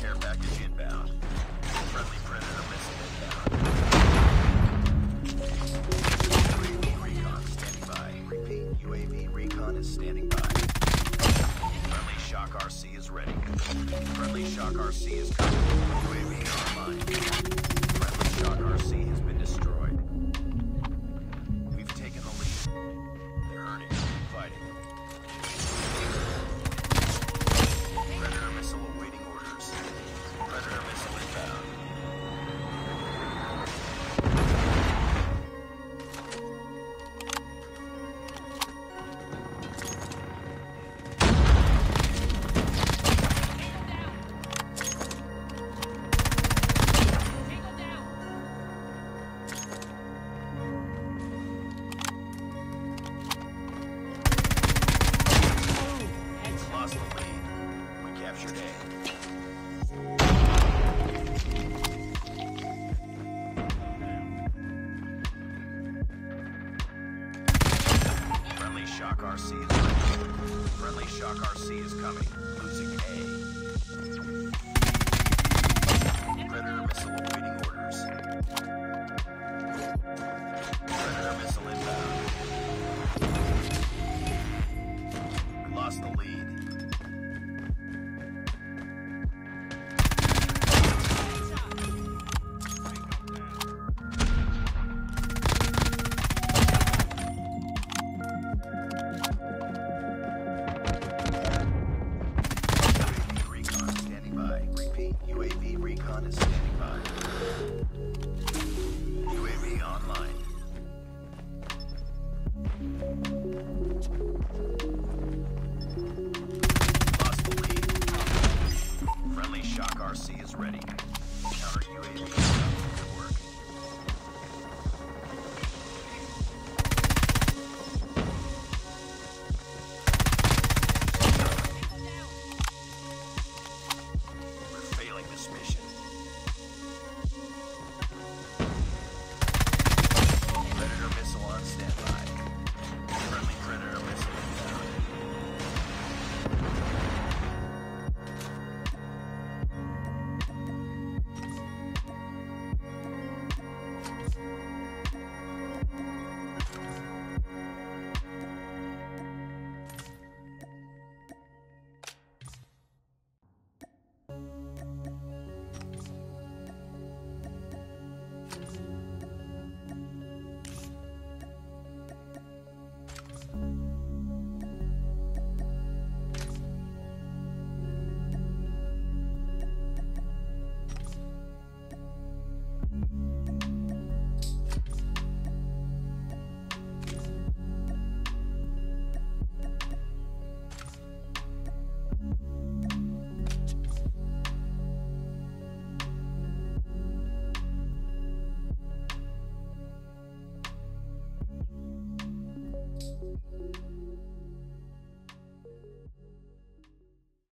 Care package inbound. Friendly Predator missile inbound. UAV recon standing by. Repeat, UAV recon is standing by. Friendly Shock RC is ready. Friendly Shock RC is coming. UAV online. Friendly Shock RC has been destroyed. We've taken the lead. They're hurting. Fighting. Predator missile awaiting orders. Predator missile inbound. Lost the lead. We captured A. Friendly Shock RC is ready. Friendly Shock RC is coming. Losing A. Predator missile awaiting orders. Predator missile inbound. We lost the lead. UAV recon standing by. Repeat, UAV recon is standing by. UAV online. Lost the lead. Friendly Shock RC is ready. Counter UAV is up. Good work. We're failing this mission. Predator missile on standby. Friendly Predator missile inbound.